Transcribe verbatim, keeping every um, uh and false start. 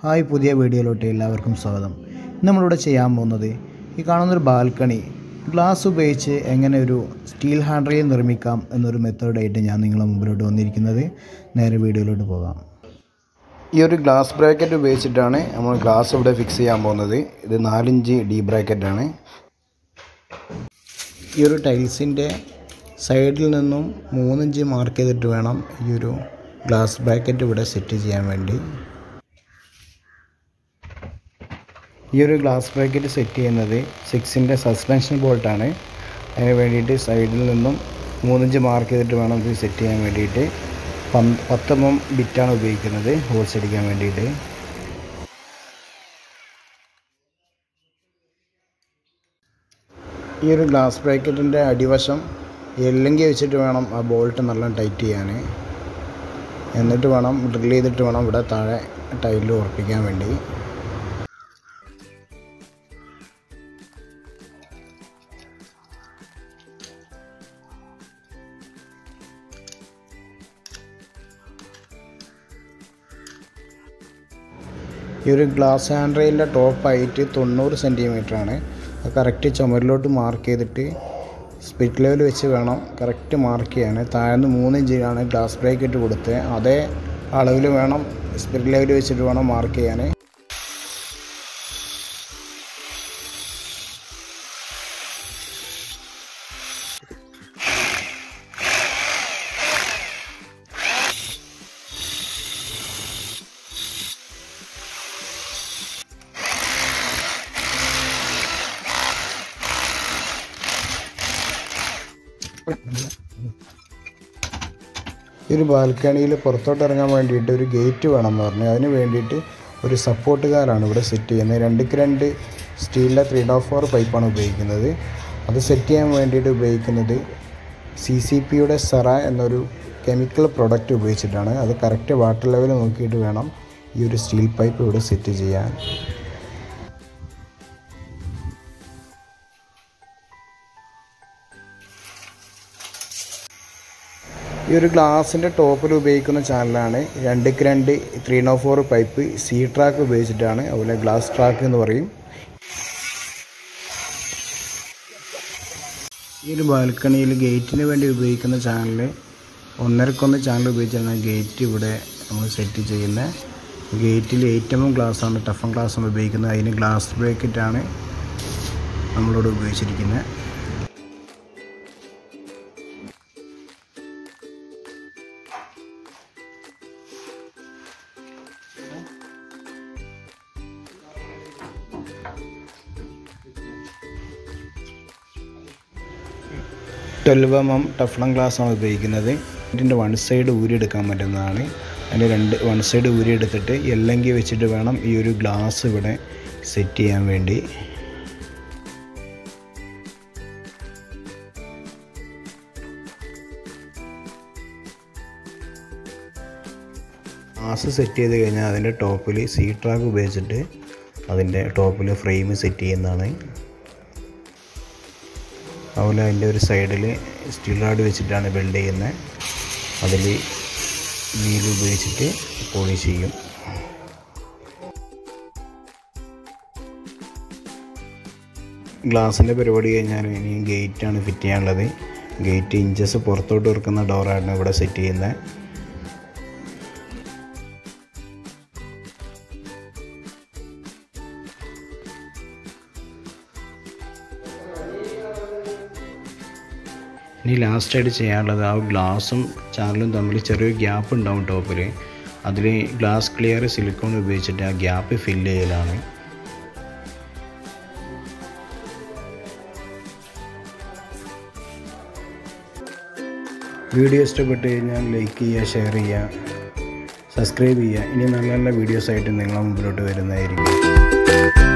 Hi പുതിയ വീഡിയോയിലോട്ട് എല്ലാവർക്കും സ്വാഗതം. നമ്മളിവിടെ ചെയ്യാൻ പോകുന്നത് ഈ കാണുന്നൊരു ബാൽക്കണി ഗ്ലാസ് ഉപയോഗിച്ച് എങ്ങനെ ഒരു സ്റ്റീൽ ഹാൻഡ്രയിൽ നിർമ്മിക്കാം എന്നൊരു മെത്തേഡായിട്ട് ഞാൻ നിങ്ങളുടെ മുമ്പിലോട്ട് വന്നിരിക്കുന്നത്. നേരെ വീഡിയോയിലോട്ട് പോകാം. ഈ ഒരു ഗ്ലാസ് ബ്രാക്കറ്റ് ഉപയോഗിച്ചിട്ടാണ് നമ്മൾ ഗ്ലാസ് ഇവിടെ ഫിക്സ് ചെയ്യാൻ പോകുന്നത്. ഇത് നാലിഞ്ച് ഡി ബ്രാക്കറ്റാണ്. ഈ ഒരു ടൈൽസിൻ്റെ സൈഡിൽ നിന്നും മൂന്നിഞ്ച് മാർക്ക് ചെയ്തിട്ട് വേണം ഈ ഒരു ഗ്ലാസ് ബ്രാക്കറ്റ് ഇവിടെ സെറ്റ് ചെയ്യാൻ വേണ്ടി. ഈ ഒരു ഗ്ലാസ് ബ്രാക്കറ്റ് സെറ്റ് ചെയ്യുന്നത് സിക്സിൻ്റെ സസ്പെൻഷൻ ബോൾട്ടാണ്. അതിന് വേണ്ടിയിട്ട് സൈഡിൽ നിന്നും മൂന്നിഞ്ച് മാർക്ക് ചെയ്തിട്ട് വേണം ഇത് സെറ്റ് ചെയ്യാൻ വേണ്ടിയിട്ട്. പത്ത് എം എം ബിറ്റാണ് ഉപയോഗിക്കുന്നത് ഹോൾസ് അടിക്കാൻ വേണ്ടിയിട്ട്. ഈ ഒരു ഗ്ലാസ് ബ്രാക്കറ്റിൻ്റെ അടിവശം എല്ലങ്കി വെച്ചിട്ട് വേണം ആ ബോൾട്ട് നല്ല ടൈറ്റ് ചെയ്യാൻ. എന്നിട്ട് വേണം ഡ്രിൽ ചെയ്തിട്ട് വേണം ഇവിടെ താഴെ ടൈലിൽ ഉറപ്പിക്കാൻ വേണ്ടി. ഈ ഒരു ഗ്ലാസ് ഹാൻഡ്രയിലിൻ്റെ ടോപ്പ് ഹൈറ്റ് തൊണ്ണൂറ് സെൻറ്റിമീറ്ററാണ്. അത് കറക്റ്റ് ചുമരിലോട്ട് മാർക്ക് ചെയ്തിട്ട് സ്പിരിറ്റ് ലെവൽ വെച്ച് വേണം കറക്റ്റ് മാർക്ക് ചെയ്യാൻ. താഴ്ന്ന് മൂന്ന് ഇഞ്ചിലാണ് ഗ്ലാസ് ബ്രാക്കറ്റ് കൊടുത്തത്. അതേ അളവിൽ വേണം സ്പിരിറ്റ് ലെവൽ വെച്ചിട്ട് വേണം മാർക്ക് ചെയ്യാൻ. ഈ ഒരു ബാൽക്കണിയിൽ പുറത്തോട്ട് ഇറങ്ങാൻ വേണ്ടിയിട്ട് ഒരു ഗേറ്റ് വേണമെന്ന് പറഞ്ഞു. അതിന് വേണ്ടിയിട്ട് ഒരു സപ്പോർട്ടുകാരാണ് ഇവിടെ സെറ്റ് ചെയ്യുന്നത്. രണ്ടിക്ക് രണ്ട് സ്റ്റീലിൻ്റെ ത്രീ ഡോട്ട് ഫോർ പൈപ്പാണ് ഉപയോഗിക്കുന്നത്. അത് സെറ്റ് ചെയ്യാൻ വേണ്ടിയിട്ട് ഉപയോഗിക്കുന്നത് സി സി പിയുടെ സെറ എന്നൊരു കെമിക്കൽ പ്രൊഡക്റ്റ് ഉപയോഗിച്ചിട്ടാണ്. അത് കറക്റ്റ് വാട്ടർ ലെവൽ നോക്കിയിട്ട് വേണം ഈ ഒരു സ്റ്റീൽ പൈപ്പ് ഇവിടെ സെറ്റ് ചെയ്യാൻ. ഈ ഒരു ഗ്ലാസിൻ്റെ ടോപ്പിൽ ഉപയോഗിക്കുന്ന ചാനലാണ് രണ്ടിക്ക് രണ്ട് three no four pipe C track ഉപയോഗിച്ചിട്ടാണ്. അതുപോലെ ഗ്ലാസ് ട്രാക്ക് എന്ന് പറയും. ഈ ഒരു ബാൽക്കണിയിൽ ഗേറ്റിന് വേണ്ടി ഉപയോഗിക്കുന്ന ചാനൽ ഒന്നരക്കൊന്ന് ചാനൽ ഉപയോഗിച്ചാണ് ഗേറ്റ് ഇവിടെ നമ്മൾ സെറ്റ് ചെയ്യുന്നത്. ഗേറ്റിൽ എയ്റ്റ് എം എം ഗ്ലാസ്സാണ്, ടഫൻ ഗ്ലാസ്സാണ് ഉപയോഗിക്കുന്നത്. അതിന് ഗ്ലാസ് ബ്രാക്കറ്റാണ് നമ്മളിവിടെ ഉപയോഗിച്ചിരിക്കുന്നത്. ട്വൽവ് എം എം ടഫ്ലം ഗ്ലാസ്സാണ് ഉപയോഗിക്കുന്നത്. ഇതിൻ്റെ വൺ സൈഡ് ഊരിയെടുക്കാൻ പറ്റുന്നതാണ്. അതിൻ്റെ രണ്ട് വൺ സൈഡ് ഊരിയെടുത്തിട്ട് എല്ലങ്കി വെച്ചിട്ട് വേണം ഈ ഒരു ഗ്ലാസ് ഇവിടെ സെറ്റ് ചെയ്യാൻ വേണ്ടി. ഗ്ലാസ് സെറ്റ് ചെയ്ത് കഴിഞ്ഞാൽ അതിൻ്റെ ടോപ്പിൽ സി ട്രാക്ക് ഉപയോഗിച്ചിട്ട് അതിൻ്റെ ടോപ്പിൽ ഫ്രെയിം സെറ്റ് ചെയ്യുന്നതാണ്. അതുപോലെ അതിൻ്റെ ഒരു സൈഡിൽ സ്റ്റീൽ റാഡ് വെച്ചിട്ടാണ് ബിൽഡ് ചെയ്യുന്നത്. അതിൽ വീൽ ഉപയോഗിച്ചിട്ട് പോളിഷ് ചെയ്യും. ഗ്ലാസിൻ്റെ പരിപാടി കഴിഞ്ഞാൽ ഇനി ഗേറ്റാണ് ഫിറ്റ് ചെയ്യാനുള്ളത്. ഗേറ്റ് ഇഞ്ചസ് പുറത്തോട്ട് ഇറക്കുന്ന ഡോറാണ് ഇവിടെ സെറ്റ് ചെയ്യുന്നത്. ഇനി ലാസ്റ്റായിട്ട് ചെയ്യാനുള്ളത് ആ ഗ്ലാസും ചാനലും തമ്മിൽ ചെറിയൊരു ഗ്യാപ്പ് ഉണ്ടാവും ടോപ്പിൽ. അതിൽ ഗ്ലാസ് ക്ലിയർ സിലിക്കോൺ ഉപയോഗിച്ചിട്ട് ആ ഗ്യാപ്പ് ഫില്ല് ചെയ്യലാണ്. വീഡിയോ ഇഷ്ടപ്പെട്ട് കഴിഞ്ഞാൽ ലൈക്ക് ചെയ്യുക, ഷെയർ ചെയ്യുക, സബ്സ്ക്രൈബ് ചെയ്യുക. ഇനി നല്ല നല്ല വീഡിയോസായിട്ട് നിങ്ങളുടെ മുമ്പിലോട്ട് വരുന്നതായിരിക്കും.